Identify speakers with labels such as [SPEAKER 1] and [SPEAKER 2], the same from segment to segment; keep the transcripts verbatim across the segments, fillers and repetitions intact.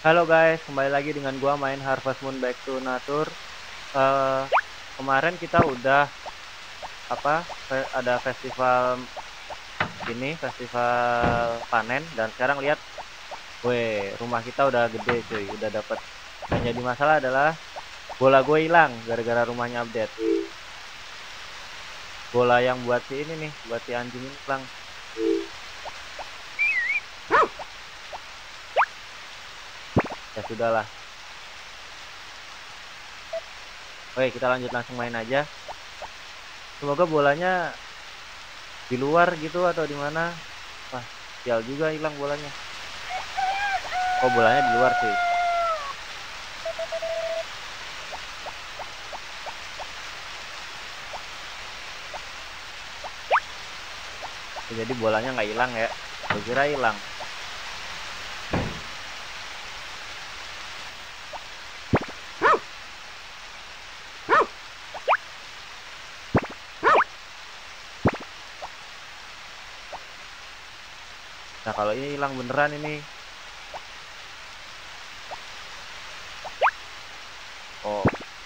[SPEAKER 1] Halo guys, kembali lagi dengan gua main Harvest Moon Back to Nature. Eh, Kemarin kita udah apa? fe- Ada festival ini, festival panen dan sekarang lihat, weh, rumah kita udah gede cuy, udah dapet. Yang jadi masalah adalah bola gue hilang gara-gara rumahnya update. Bola yang buat si ini nih, buat si anjing ini hilang. Ya sudahlah. Oke, kita lanjut langsung main aja. Semoga bolanya di luar gitu atau di mana. Wah, sial juga hilang bolanya. Oh, bolanya di luar sih. Jadi bolanya nggak hilang ya. Gue kira hilang. Nah, kalau ini hilang beneran ini. Oh,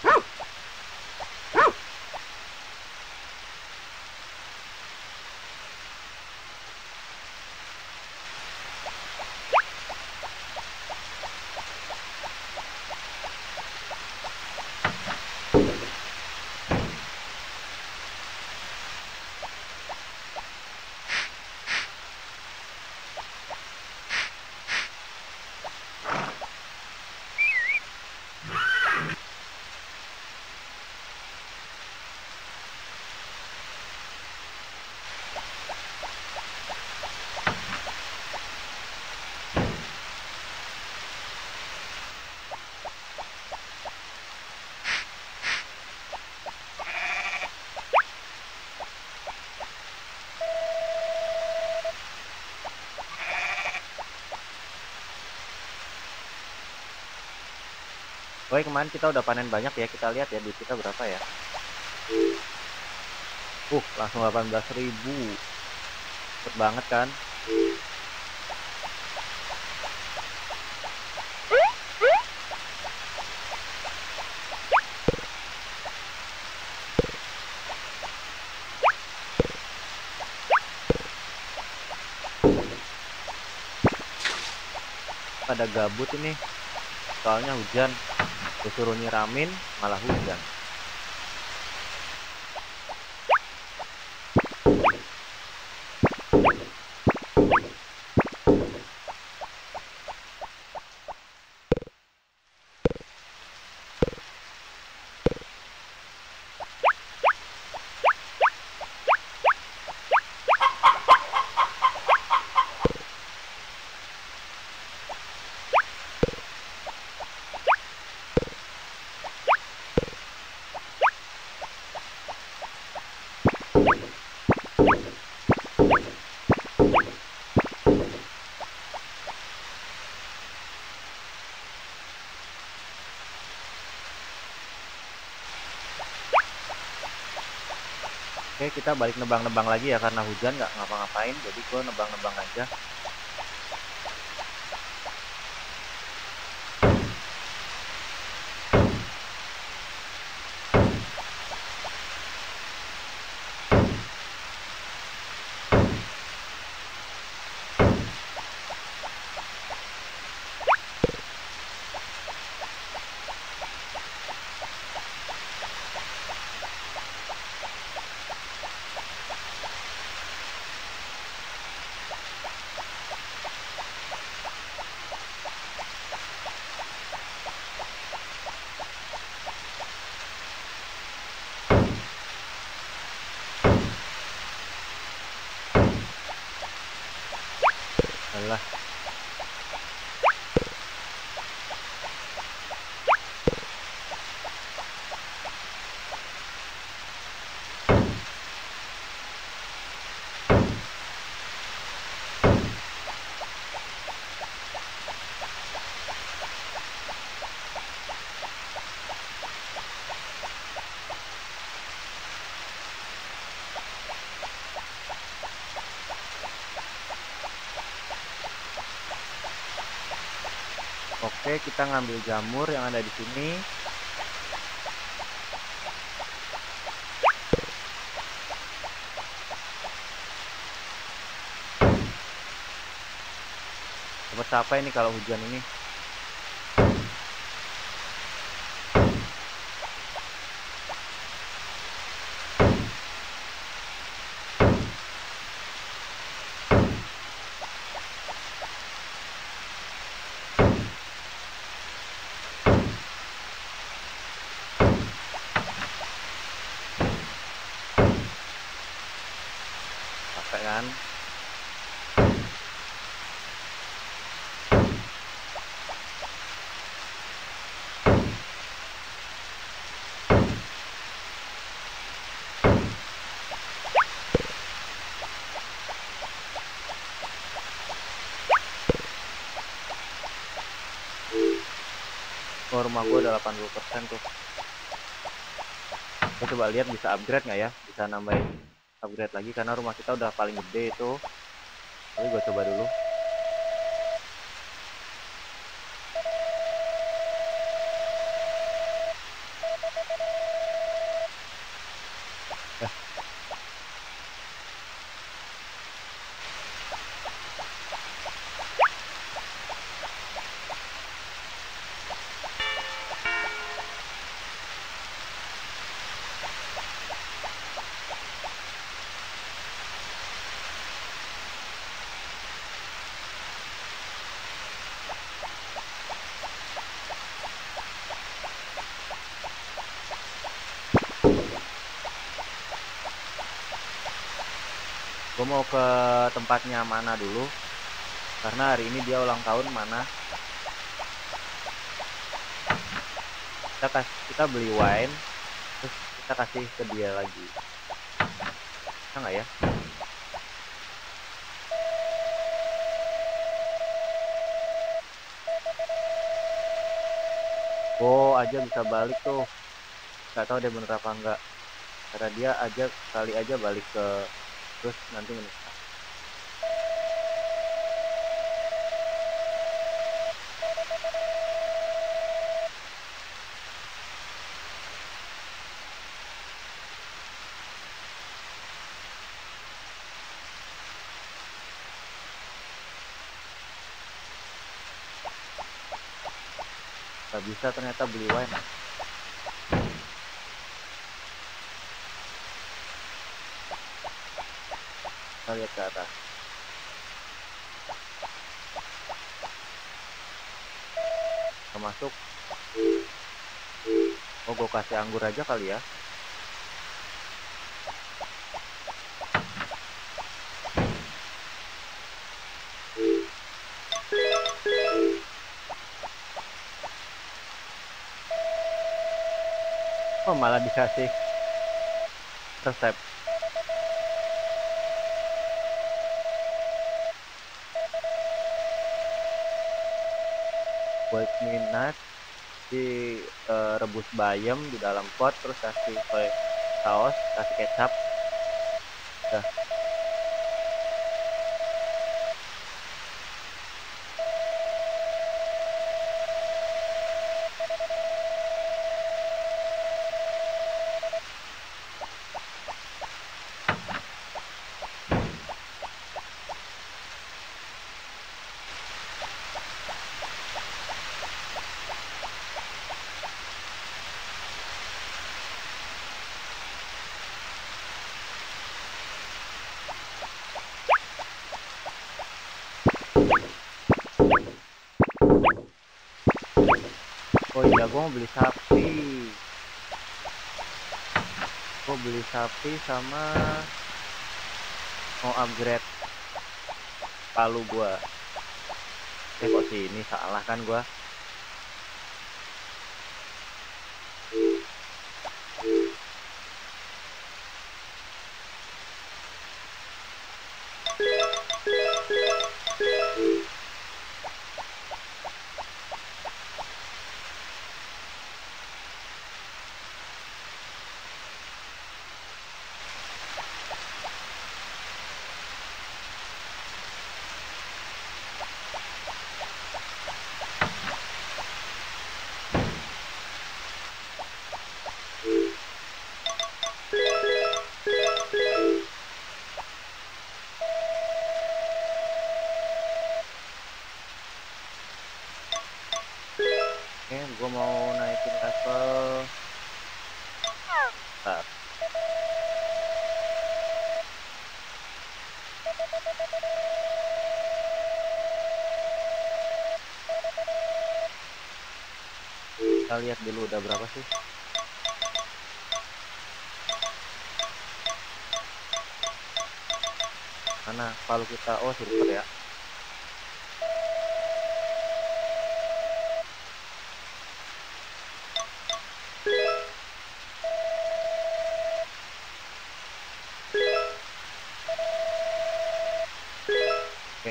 [SPEAKER 1] oke, kemarin kita udah panen banyak ya. Kita lihat ya duit kita berapa ya. Uh, langsung delapan belas ribu. Cepet banget kan. Pada gabut ini. Soalnya hujan. Disuruh nyiramin, malah hujan. Oke, kita balik nebang-nebang lagi ya karena hujan nggak ngapa-ngapain. Jadi gue nebang-nebang aja. Alah, Oke, kita ngambil jamur yang ada di sini. Dapat capek nih kalau hujan ini. Capek kan? Oh, rumah gue udah delapan puluh persen tuh. Gue coba lihat bisa upgrade nggak ya? Bisa nambahin upgrade lagi karena rumah kita udah paling gede itu. Tapi gue coba dulu. Ya. Gue mau ke tempatnya Mana dulu karena hari ini dia ulang tahun Mana. Kita kasih, kita beli wine, terus kita kasih ke dia lagi. Bisa nggak ya? Oh, aja bisa balik tuh. Nggak tahu dia bener apa enggak. Karena dia aja kali aja balik ke terus nanti menikah. Nggak bisa ternyata beli wine. Kita lihat ke atas. Kita masuk. Oh, gue kasih anggur aja kali ya. Oh, malah dikasih resep. Buat minat di uh, rebus bayam di dalam pot, terus kasih soy saus, kasih kecap. Udah. Oh iya, gue mau beli sapi. Gue beli sapi sama mau upgrade palu gue. Eh kok sini salah kan gue? gue mau naikin level. Bentar. Kita lihat dulu udah berapa sih. Mana palu kita? Oh, silver ya. Oke.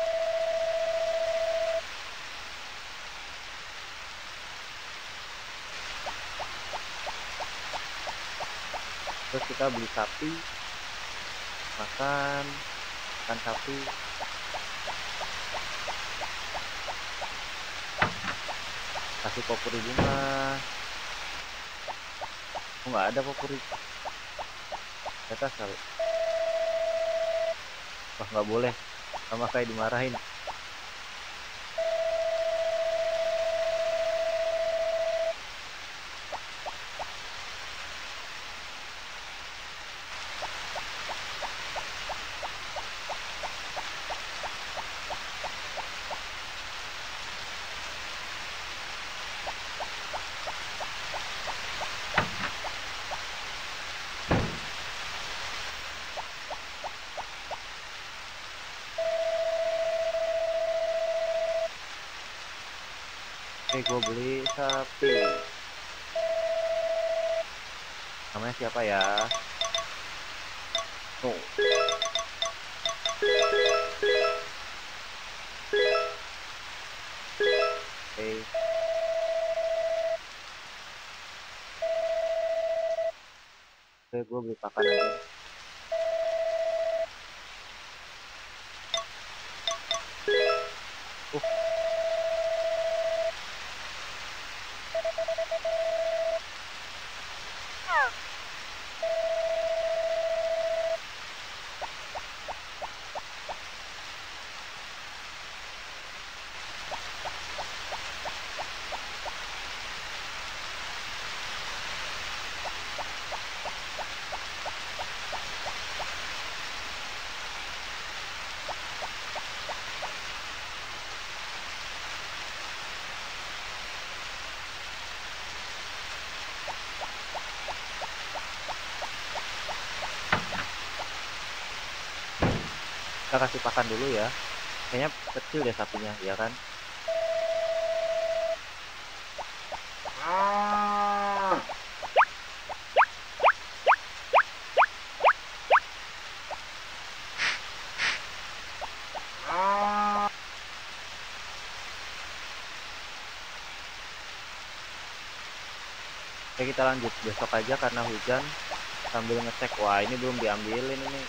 [SPEAKER 1] Terus kita beli sapi, makan, makan sapi. Kasih popuri bunga. Oh, nggak ada popuri. Kita kali. Wah, nggak boleh. Sama kayak dimarahin. Oke, gue beli sapi. Namanya siapa ya? Oh. Oke. Oke, gue beli pakan aja. Uh. Kita kasih pakan dulu ya. Kayaknya kecil deh sapinya, ya kan? Oke, kita lanjut besok aja karena hujan, sambil ngecek. Wah, ini belum diambilin ini.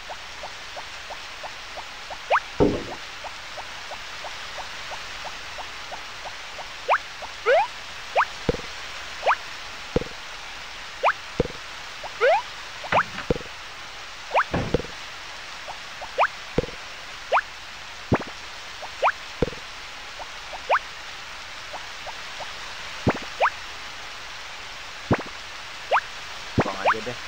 [SPEAKER 1] Buang aja deh.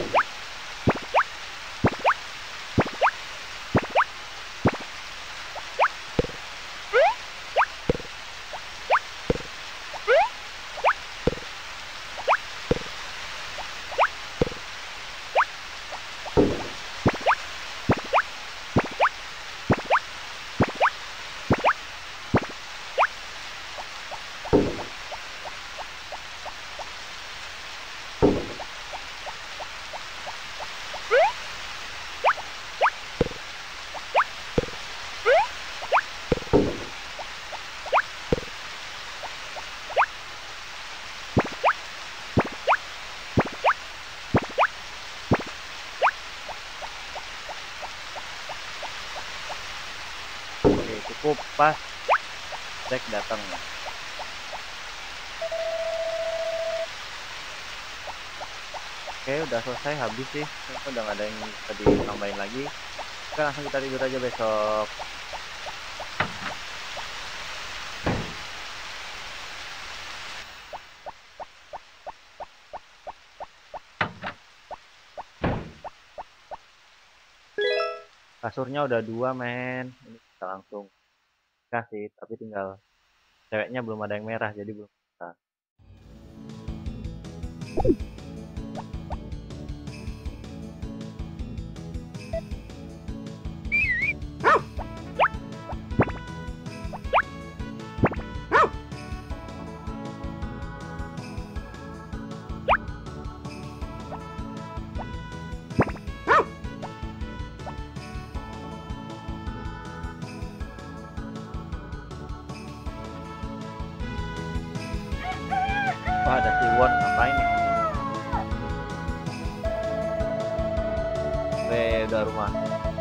[SPEAKER 1] Oke, cukup pas Jack datang. Oke, udah selesai, habis sih. Udah nggak ada yang bisa ditambahin lagi. Oke, langsung kita tidur aja besok. Kasurnya udah dua men, ini bisa langsung kasih, tapi tinggal ceweknya belum ada yang merah jadi belum bisa. Wah, ada si Won ngapain nih? Oke, udah rumah.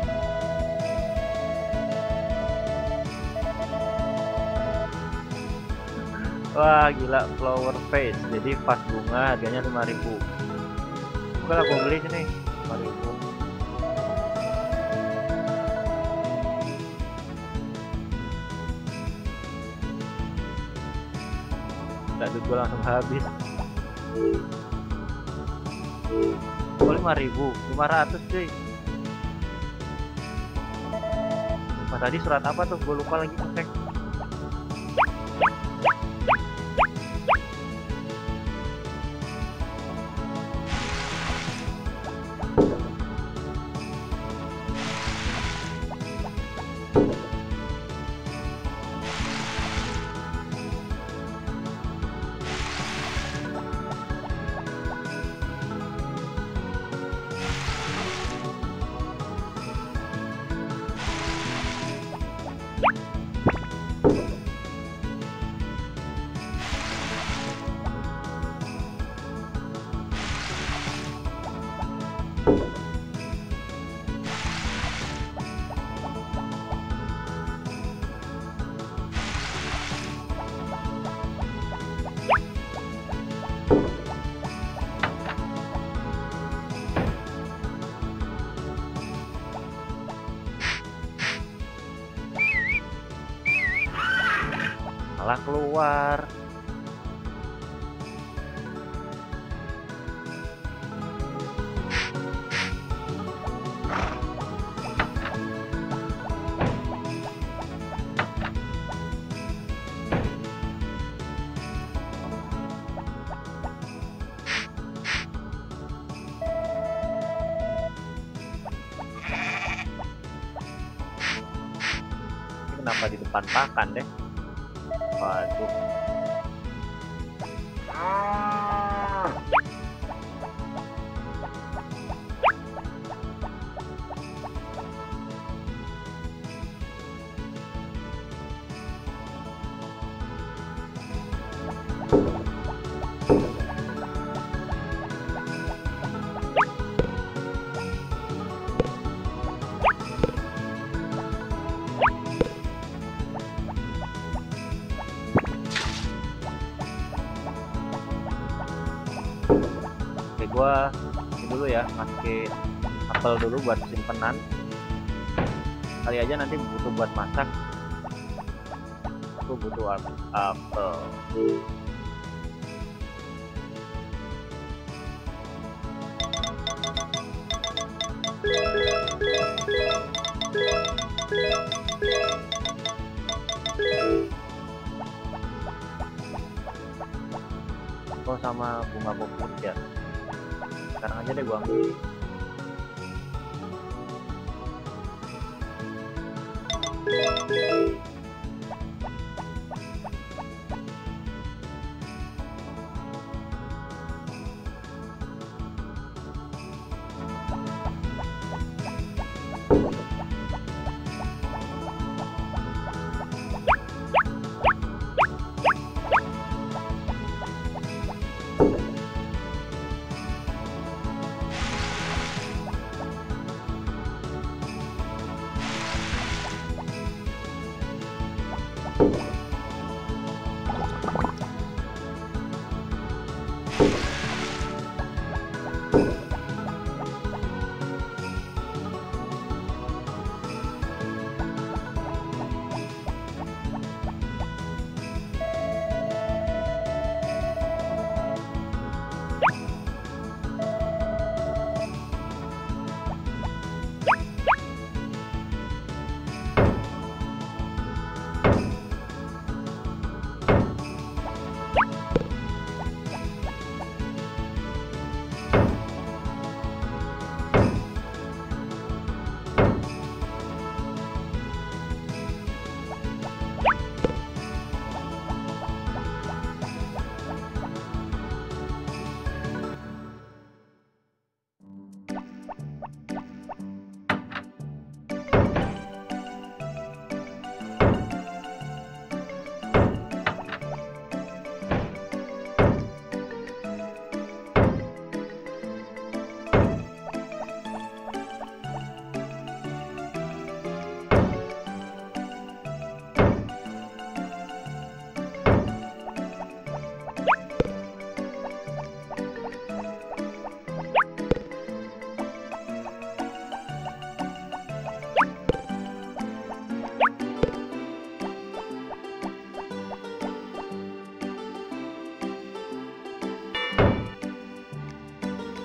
[SPEAKER 1] Wah, gila flower face. Jadi pas bunga harganya lima ribu. Oke lah, aku beli sini lima ribu. Duit gue langsung habis. Oh, lima ribu, lima ratus cuy. Mas tadi surat apa tuh? Gue lupa lagi ngecek. Malah keluar. Ini kenapa di depan pakan deh? Waduh. Oke, gua ini dulu ya, pakai apel dulu buat simpenan. Kali aja nanti butuh buat masak. Aku butuh apel. Oh, sama bunga poput ya. Sekarang aja deh gua ambil.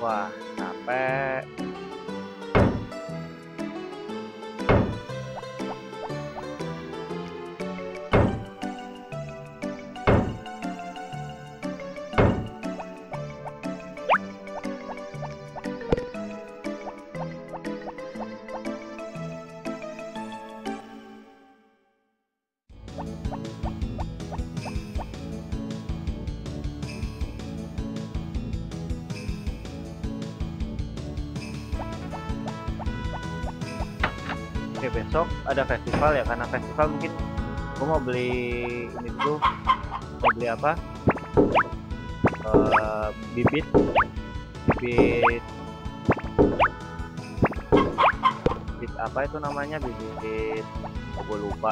[SPEAKER 1] Wah, capek. Oke, besok ada festival ya, karena festival mungkin gue mau beli ini dulu, mau beli apa, uh, bibit bibit bibit apa itu namanya, bibit oh, gue lupa,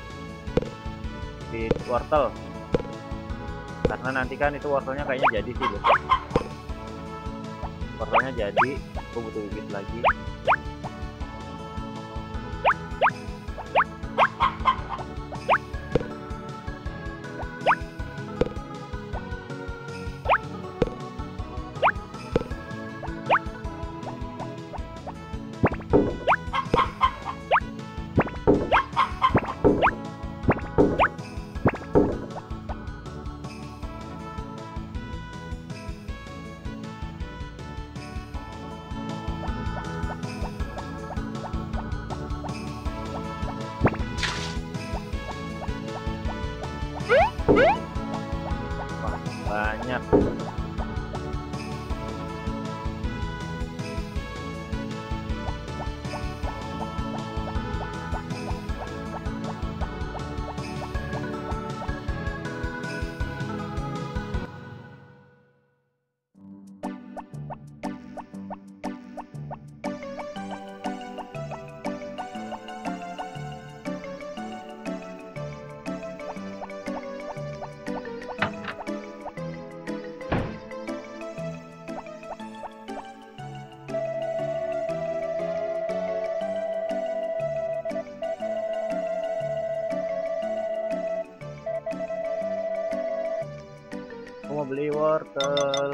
[SPEAKER 1] bibit wortel, karena nanti kan itu wortelnya kayaknya jadi sih besok, wortelnya jadi, gue butuh bibit lagi. Banyak. Aku mau beli wortel.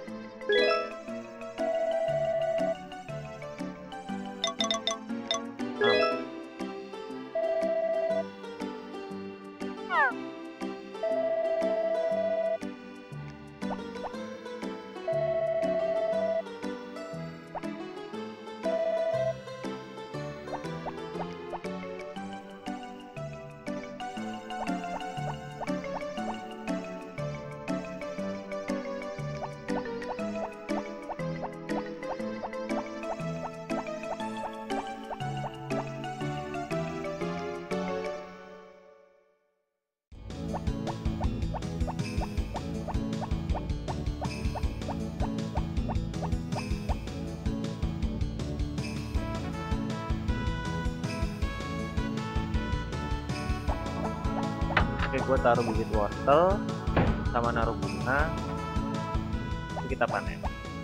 [SPEAKER 1] Oke, gue taruh bibit wortel sama naruh bunga. Nanti kita panen.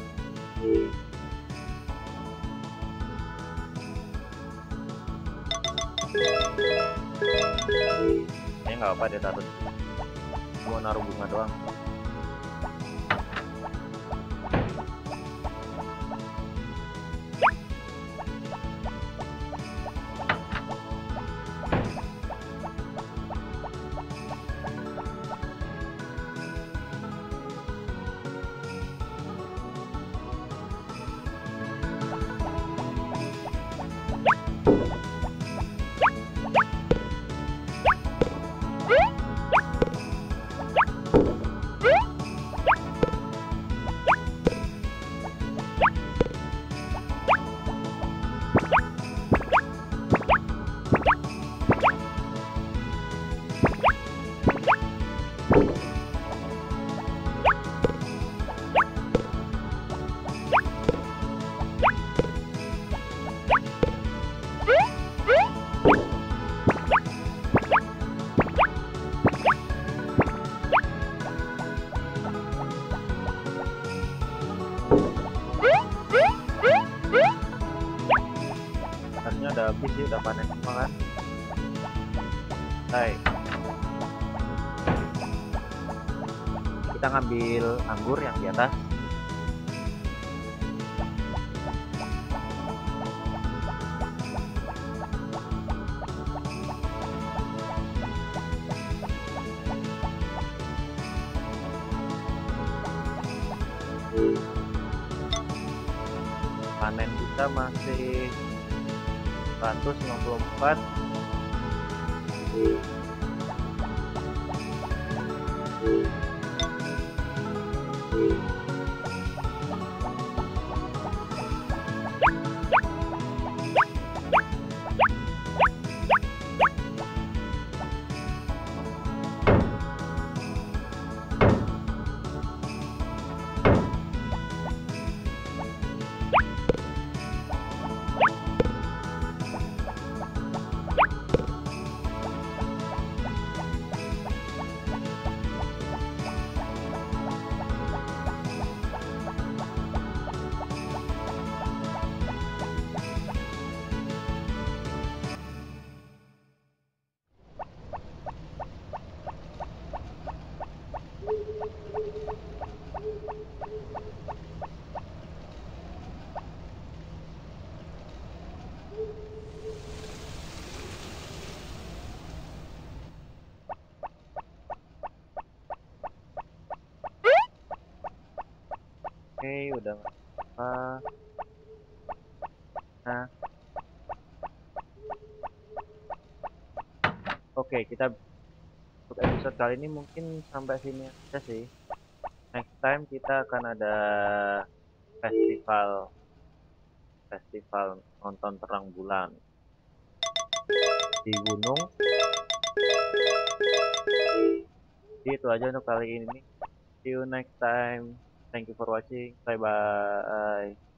[SPEAKER 1] Ini nggak apa, dia taruh. Gue naruh bunga doang. Udah habis sih, udah panen semua kan. Hai, kita ngambil anggur yang di atas. panen kita masih seratus lima puluh empat. Oke, udah nggak apa. Nah, oke, kita untuk episode kali ini mungkin sampai sini aja sih. Next time kita akan ada festival festival nonton terang bulan di gunung. Jadi itu aja untuk kali ini. See you next time. Thank you for watching. Bye bye.